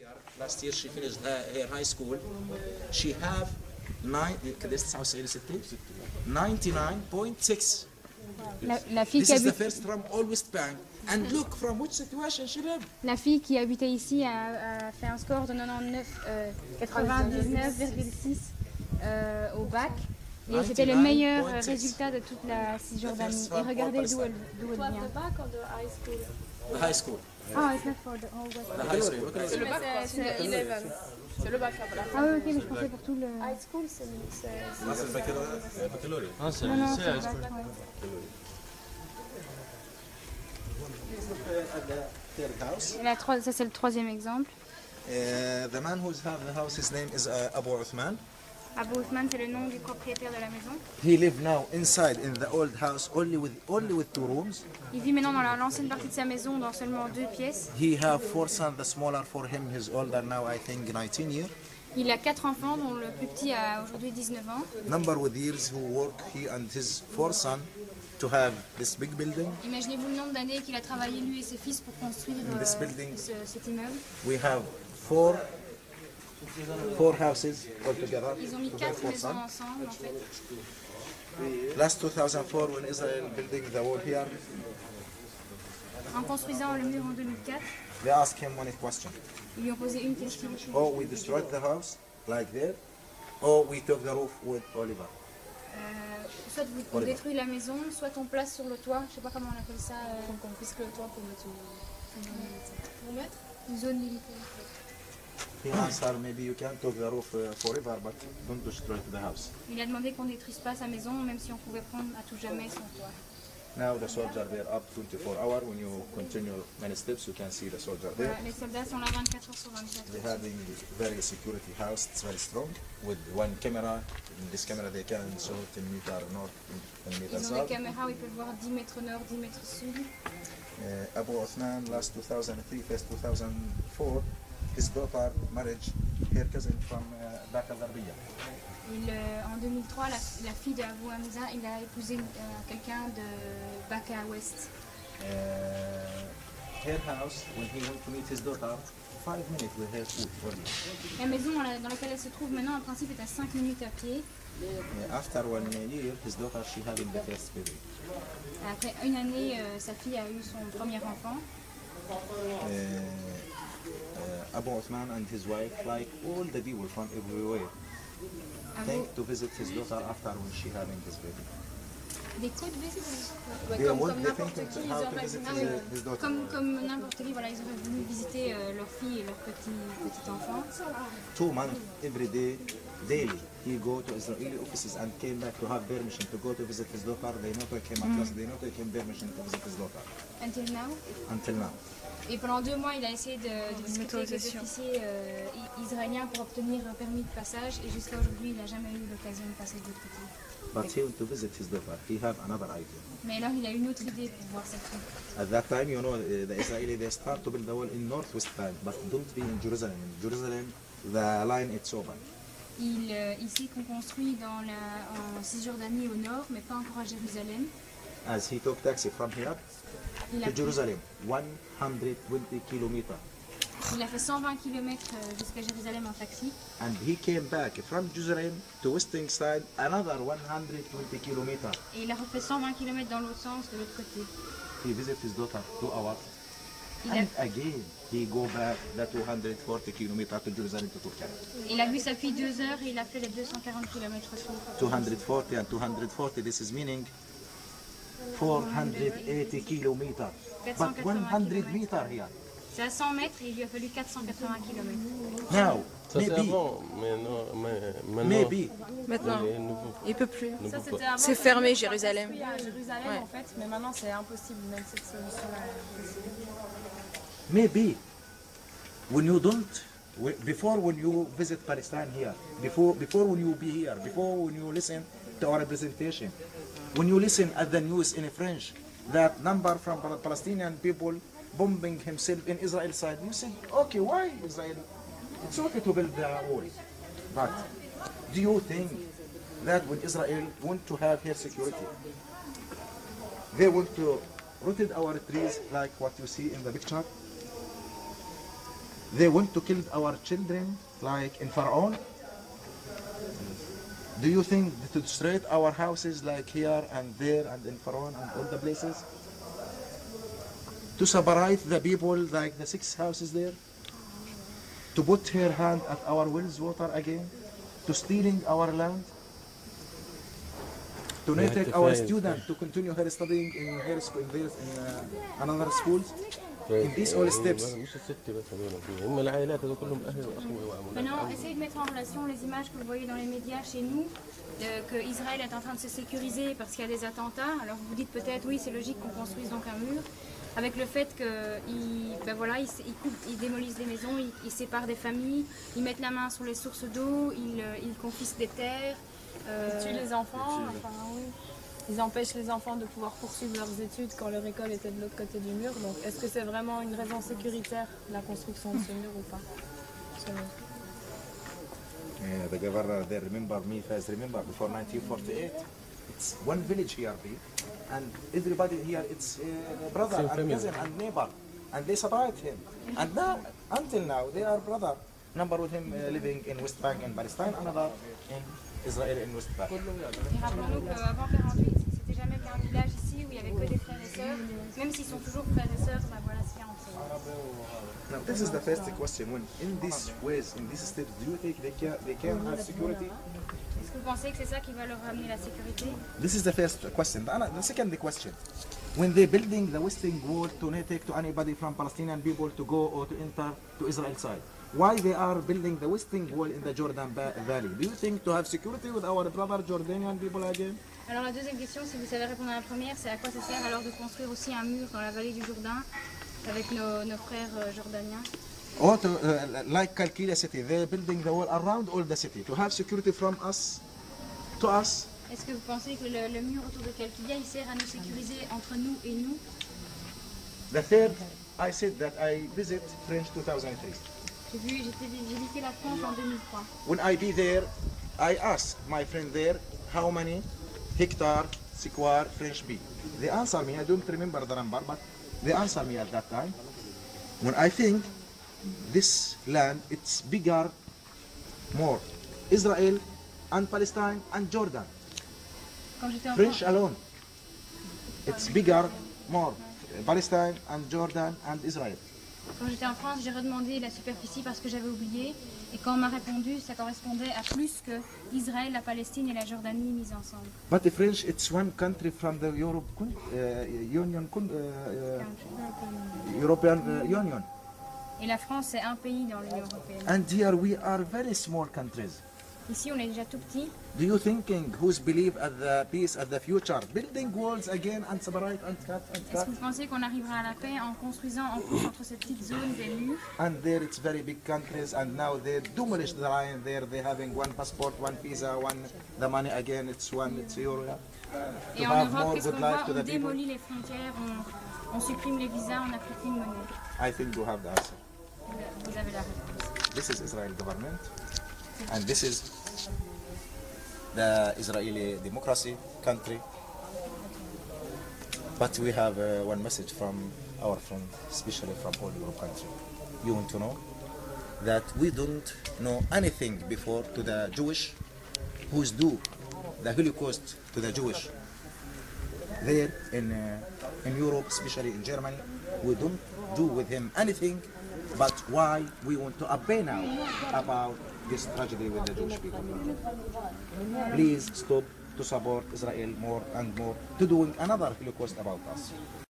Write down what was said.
Last year she finished her high school. She have 99.6. La fille This qui is the habite, first from all West Bank. And look from which situation she lived. la fille qui habitait ici a fait un score de 99,6 au bac. Et c'était le meilleur 99,6. résultat de toute la Cisjordanie. Et regardez d'où elle vient. The back or the high school? The high school. Ah, it's not for the whole West The Bank. high school. C'est le bac, c'est 11. C'est le bac après. Ah oui, ok, mais je pensais pour tout le... High school, c'est Ah, c'est Non, le non, lycée, c'est le high bac, school. ouais. At the third house. Et ça, c'est le troisième exemple. The man who's have the house, his name is Abu Uthman. Abu Othman, c'est le nom du propriétaire de la maison. He live now inside in the old house only with 2 rooms. Il vit maintenant dans l'ancienne partie de sa maison dans seulement 2 pièces. He have 4 sons. The smaller for him, he's older now, I think 19 years. Il a 4 enfants, dont le plus petit a aujourd'hui 19 ans. Number with years who work, he and his 4 sons, to have this big building. Imaginez-vous le nombre d'années qu'il a travaillé, lui et ses fils, pour construire This building. cet immeuble. We have 4 houses altogether. Ils ont mis to 4 their 4 maisons sons. ensemble, en fait. Last 2004, when Israel building the wall here, En construisant le mur en 2004, they asked him one question. ils lui ont posé une question. Oh, we destroyed the house like that, or we took the roof with Oliver. Soit on détruit la maison, soit on place sur le toit, je sais pas comment on appelle ça, qu'on confisque le toit pour mettre une zone militaire. He answered, maybe you can take the roof forever, but don't destroy the house. Il a demandé qu'on détruise pas sa maison, même si on pouvait prendre à tout jamais son toit. Now the soldiers they're up 24 hours. When you continue many steps, you can see the soldier there. Voilà, les soldats sont là 24 heures sur 24. They're having very security house. It's very strong with one camera. In this camera they can show 10 meter north and 10 meter Ils ont des south. caméras où ils peuvent voir 10 mètres nord, 10 mètres sud. Abu Uthman, last 2003, first 2004, his daughter marriage her cousin from Baka Zarbiya. En 2003, la fille d'Abu Hamza, il a épousé quelqu'un de Baka Ouest. Her house, when he went to meet his daughter, 5 minutes with her food only. La maison dans laquelle elle se trouve maintenant, en principe, est à 5 minutes à pied. After 1 year, his daughter, she having the first baby. Après une année, sa fille a eu son premier enfant. Abu Uthman and his wife, like all the people from everywhere, think to visit his daughter after when she having this baby. Des could visitors. comme n'importe qui, ils how to auraient visit voulu. his daughter. Comme n'importe qui, voilà, ils auraient voulu visiter leur fille et leur petit enfant. 2 months every day, daily. He go to Israeli offices and came back to have permission to go to visit his daughter. They not take him at they not take him permission to visit his daughter Until now. until now. Et pendant 2 mois, il a essayé de discuter avec les officiers israéliens pour obtenir un permis de passage. Et jusqu'à aujourd'hui, il n'a jamais eu l'occasion de passer de l'autre côté. But he went to visit his daughter. He have another idea. Mais alors, il a une autre idée pour voir sa fille. At that time, you know, the Israeli they start to build the wall in northwest bank, but don't be in Jerusalem. In Jerusalem, the line it's open. Ici, qu'on construit en Cisjordanie au nord, mais pas encore à Jérusalem. As he took taxi from here Il a, to Jerusalem, 120 kilometers. il a fait 120 km jusqu'à Jérusalem en taxi. And he came back from Jerusalem to western side, another 120 kilometers. Et il a refait 120 km dans l'autre sens, de l'autre côté. He visited his daughter 2 hours. Il a, And again, he go back the 240 kilometers to Jerusalem to Turkey. il a vu sa fille 2 heures et il a fait les 240 km retour. 240 and 240, this is meaning 480 kilometers. But 100 meters here. C'est à 100 mètres et il lui a fallu 480 km. Now, Ça c'est maybe, avant, mais non, mais maintenant. maybe, Maintenant, il est nouveau. il peut plus. Nouveau Ça, pas. c'était avant, C'est fermé, Jérusalem. construit à Jérusalem Ouais. en fait, mais maintenant c'est impossible, même cette solution-là. maybe, when you don't, before when you visit Palestine here, before when you be here, before when you listen to our presentation, when you listen at the news in French, that number from Palestinian people bombing himself in Israel side, you say, okay, why Israel? It's okay to build the wall, but do you think that when Israel want to have her security, they want to rotate our trees like what you see in the picture? They want to kill our children like in Pharaoh. Do you think to destroy our houses like here and there and in Pharaoh and all the places? To separate the people like the 6 houses there? To put her hand at our wells water again? To stealing our land? To not take our student to continue her studying in her school, in another schools? In these all steps. مش الست بس هذول هم العائلات هذول كلهم اهل واخوه وعمول. Maintenant, essayez de mettre en relation les images que vous voyez dans les médias chez nous, que Israël est en train de se sécuriser parce qu'il y a des attentats. Alors vous dites peut-être, oui, c'est logique qu'on construise donc un mur, avec le fait qu'ils ils démolissent des maisons, ils séparent des familles, ils mettent la main sur les sources d'eau, ils confisquent des terres. Ils tuent les enfants, enfin oui. Ils empêchent les enfants de pouvoir poursuivre leurs études quand leur école était de l'autre côté du mur. Donc est-ce que c'est vraiment une raison sécuritaire, la construction de ce mur ou pas? The governor there remember me first. Remember before 1948, it's one village here, and everybody here it's brother Same and family. cousin and neighbor, and they separate him. And now, until now, they are brother. Number with him living in West Bank in Palestine, another in Israel in West Bank. Et rappelons-nous qu'avant 48, c'était jamais qu'un village ici où il n'y avait que des frères et sœurs. Même s'ils sont toujours frères et sœurs, ben voilà ce qu'il y a entre eux. Now this is the first question. When in these ways, in this state, do you think they can have security? Est-ce que vous pensez que c'est ça qui va leur ramener la sécurité? This is the first question. The second question, when they building the western wall to not take to anybody from Palestinian people to go or to enter to Israel side, why they are building the western wall in the Jordan Valley? Do you think to have security with our brother Jordanian people again? Alors la deuxième question, si vous savez répondre à la première, c'est à quoi ça sert alors de construire aussi un mur dans la vallée du Jourdain avec nos frères jordaniens? Or to, like Kalkila city, they're building the wall around all the city to have security from us to us. Est-ce que vous pensez que le mur autour de Kalkilia, il sert à nous sécuriser entre nous et nous? The third, I said that I visit French 2003. J'ai visité la France en 2003. When I be there, I ask my friend there how many hectare square French be. They answer me, I don't remember the number, but they answer me at that time. When I think this land, it's bigger, more. Israel and Palestine and Jordan. Quand j'étais en French alone. It's bigger, more. Palestine and Jordan and Israel. Quand j'étais en France, j'ai redemandé la superficie parce que j'avais oublié. Et quand on m'a répondu, ça correspondait à plus que Israël, la Palestine et la Jordanie mises ensemble. But the French, it's one country from the European Union. Et la France, c'est un pays dans l'Union européenne. And here we are very small countries. Ici, on est déjà tout petit. Do you thinking who's believe at the peace, at the future, building walls again and separate and cut and Est-ce cut? que vous pensez qu'on arrivera à la paix en construisant en plus entre ces petites zones des murs? And there it's very big countries, and now they demolish the line there. They having one passport, one visa, one the money again. It's one, it's euro. Et en Europe, qu'est-ce qu'on voit? On démolit les frontières, on supprime les visas, on n'a plus qu'une monnaie. I think you have the answer. Vous avez la réponse. This is Israel government, and this is the Israeli democracy country. But we have one message from our friend, especially from all Europe country. You want to know that we don't know anything before to the Jewish who's do the Holocaust to the Jewish. There in Europe, especially in Germany, we don't do with him anything. But why we want to obey now about this tragedy with the Jewish people? Please stop to support Israel more and more to doing another Holocaust about us.